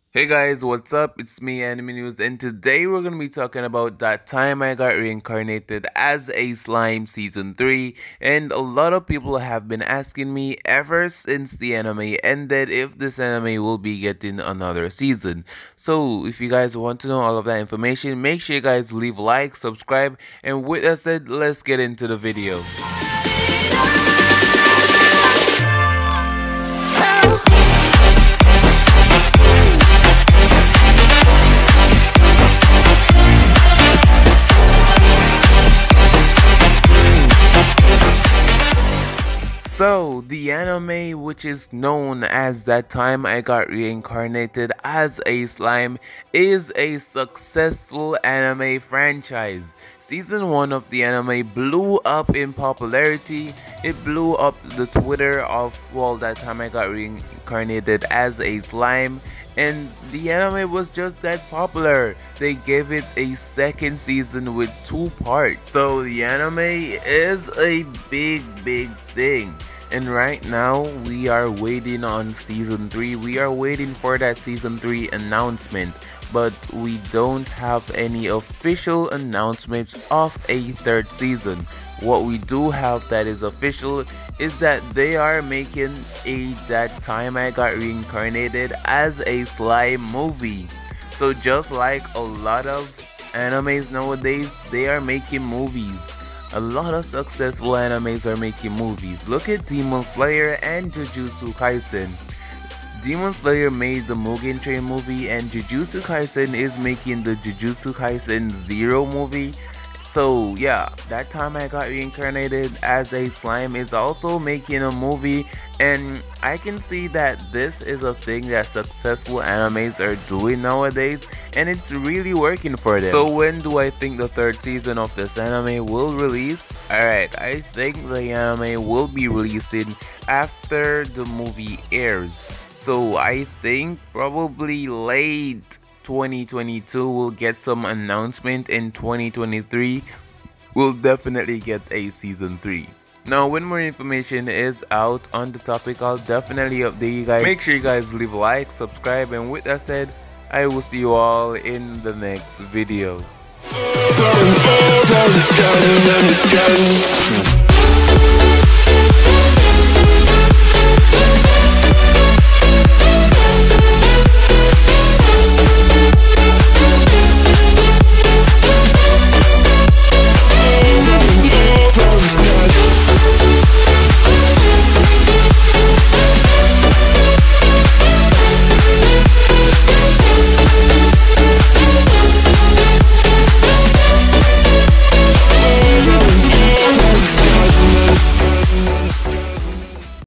Hey guys, what's up? It's me, Anime News, and today we're gonna be talking about That Time I Got Reincarnated as a Slime Season 3. And a lot of people have been asking me ever since the anime ended if this anime will be getting another season. So if you guys want to know all of that information, make sure you guys leave a like, subscribe, and with that said, let's get into the video. So, the anime, which is known as That Time I Got Reincarnated as a Slime, is a successful anime franchise. Season 1 of the anime blew up in popularity. It blew up the Twitter of, well, That Time I Got Reincarnated as a Slime. And the anime was just that popular. They gave it a second season with 2 parts. So the anime is a big thing. And right now we are waiting on season 3. We are waiting for that season 3 announcement. But we don't have any official announcements of a third season. What we do have that is official is that they are making a That Time I Got Reincarnated as a Slime movie. So just like a lot of animes nowadays, they are making movies. A lot of successful animes are making movies. Look at Demon Slayer and Jujutsu Kaisen. Demon Slayer made the Mugen Train movie, and Jujutsu Kaisen is making the Jujutsu Kaisen Zero movie. So yeah, That Time I Got Reincarnated as a Slime is also making a movie, and I can see that this is a thing that successful animes are doing nowadays, and it's really working for them. So when do I think the third season of this anime will release? Alright, I think the anime will be releasing after the movie airs. So I think probably late 2022 we'll get some announcement. In 2023 we'll definitely get a season 3. Now when more information is out on the topic, I'll definitely update you guys. Make sure you guys leave a like, subscribe, and with that said, I will see you all in the next video. Over and over again and again.